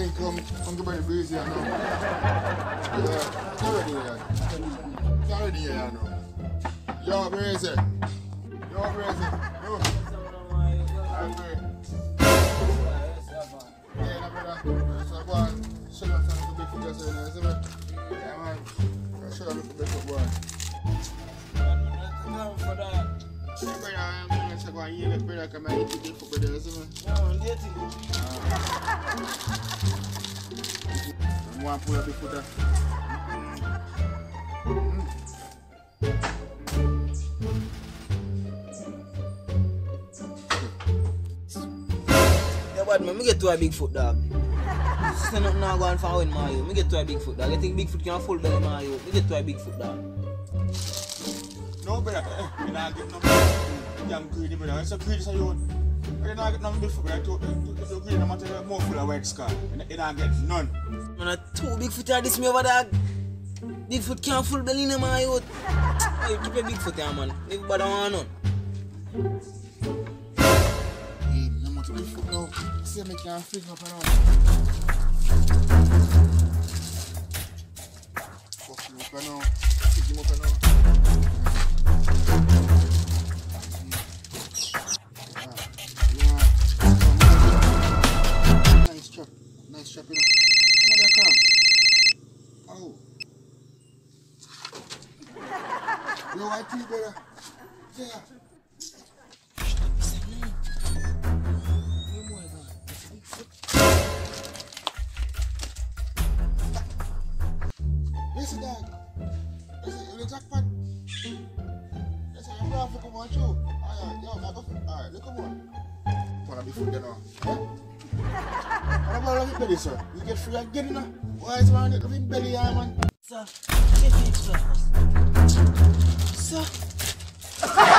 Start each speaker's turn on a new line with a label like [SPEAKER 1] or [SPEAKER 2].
[SPEAKER 1] morning come, I'm going to be busy now. Yeah, you're already here now. Yo, Breezy. Yo, Breezy. Yo. I'm great. Yeah, no, brother. So, go on. Shut up, son. It's a big foot yesterday, isn't it? Yeah, man. Shut up, it's a big foot, boy.
[SPEAKER 2] For that.
[SPEAKER 1] Yeah, brother, I'm going to go and heal it, brother, because I eat the big foot, brother, isn't it?
[SPEAKER 2] No, I'm dating.
[SPEAKER 1] I'm going to pull a big foot there.
[SPEAKER 2] Yeah, but man, me get to a big foot, dog. Sister nothing now going for win Mario. Me get to a big foot, dog. I think big foot can full belly Mario. Me get to a big foot, dog.
[SPEAKER 1] No, brother, you don't get no damn greedy, brother. It's a greedy, so you don't get no big foot, brother. To greedy, no matter more full of white scar. You don't get none.
[SPEAKER 2] Man, a two big foot are this me over, dog. Big foot can't full belly no Mario. Oh, you keep a big foot here, man. Everybody want none.
[SPEAKER 1] Hey, no matter big foot now. See me can't flick up and on. Fuck you up and now. Pick him up and now. Nice trap, you know. Somebody come. Oh. Yo, I think better. Yeah. Listen, dog. Listen, the jackpot. Listen, I'm proud to come on too. Alright, yo, I go for it. Alright, look, come on. Wanna be food, you know. Yeah? What about loving belly, sir? You get free again, you know? Why is man loving belly, yeah, man?
[SPEAKER 2] Sir, get it first. Sir.